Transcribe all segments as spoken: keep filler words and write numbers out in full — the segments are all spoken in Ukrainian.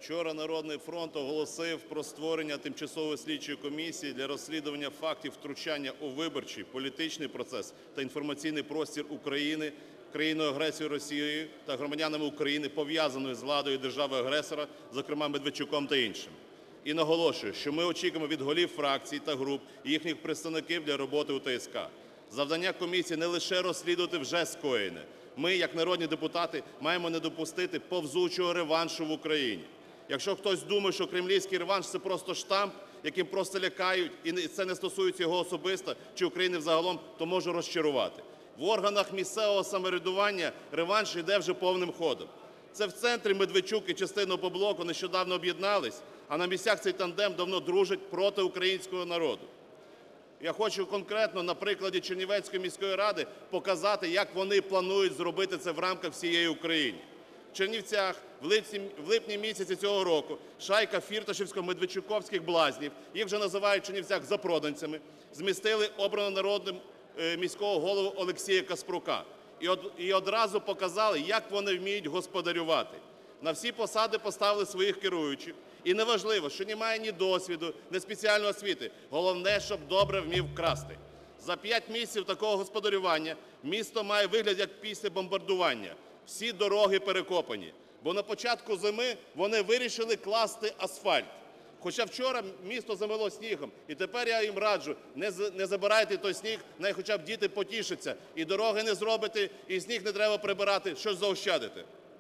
Вчора "Народний фронт" оголосив про створення тимчасової слідчої комісії для розслідування фактів втручання у виборчий, політичний процес та інформаційний простір України країною-агресором Росією та громадянами України, пов'язаною з владою держави-агресора, зокрема Медведчуком та іншими. І наголошую, що ми очікуємо від голів фракцій та груп і їхніх представників для роботи у ТСК. Завдання комісії не лише розслідувати вже скоєне. Ми, як народні депутати, маємо не допустити повзучого реваншу в Україні. Якщо хтось думає, що кремлівський реванш – це просто штамп, яким просто лякають, і це не стосується його особисто чи України взагалом, то можу розчарувати. В органах місцевого самоврядування реванш йде вже повним ходом. Це в центрі Медведчук і частина "Опоблоку" нещодавно об'єднались, а на місцях цей тандем давно дружить проти українського народу. Я хочу конкретно на прикладі Чернівецької міської ради показати, як вони планують зробити це в рамках всієї України. В Чернівцях в липні, в липні місяці цього року шайка фірташевсько-медведчуковських блазнів, їх вже називають в Чернівцях запроданцями, змістили обраного народним е, міського голову Олексія Каспрука. І, од, і одразу показали, як вони вміють господарювати. На всі посади поставили своїх керуючих. І неважливо, що немає ні досвіду, ні спеціальної освіти. Головне, щоб добре вмів красти. За п'ять місяців такого господарювання місто має вигляд, як після бомбардування. Всі дороги перекопані. Бо на початку зими вони вирішили класти асфальт. Хоча вчора місто замело снігом. І тепер я їм раджу, не, не забирайте той сніг, най хоча б діти потішаться. І дороги не зробите, і сніг не треба прибирати, щось заощадити.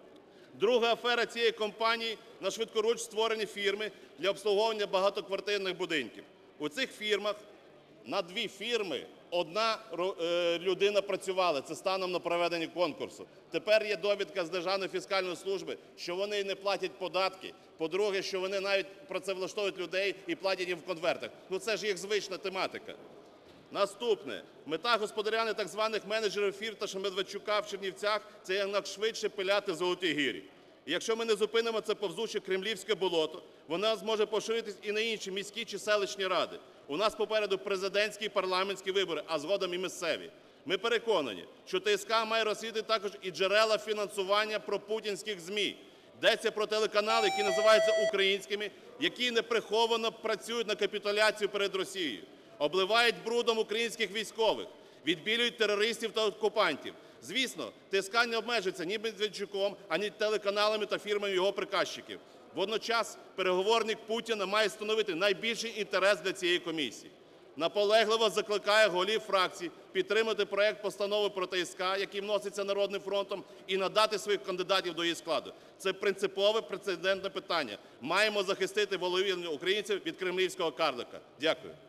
Друга афера цієї компанії – на швидкоруч створені фірми для обслуговування багатоквартирних будинків. У цих фірмах на дві фірми одна людина працювала. Це станом на проведення конкурсу. Тепер є довідка з Державної фіскальної служби, що вони не платять податки. По-друге, що вони навіть працевлаштовують людей і платять їм в конвертах. Ну це ж їх звична тематика. Наступне. Мета господарювання так званих менеджерів Фірташа-Медведчука в Чернівцях – це якнайшвидше пиляти золоті гирі. І якщо ми не зупинимо це повзуче кремлівське болото, воно зможе поширитись і на інші міські чи селищні ради. У нас попереду президентські і парламентські вибори, а згодом і місцеві. Ми переконані, що ТСК має розслідувати також і джерела фінансування пропутінських ЗМІ. Йдеться про телеканали, які називаються українськими, які неприховано працюють на капітуляцію перед Росією. Обливають брудом українських військових, відбілюють терористів та окупантів. Звісно, ТСК не обмежиться ні Медведчуком, ані телеканалами та фірмами його приказчиків. Водночас переговорник Путіна має становити найбільший інтерес для цієї комісії. Наполегливо закликає голів фракцій підтримати проект постанови про ТСК, який вноситься Народним фронтом, і надати своїх кандидатів до її складу. Це принципове прецедентне питання. Маємо захистити волевиявлення українців від кремлівського карлика. Дякую.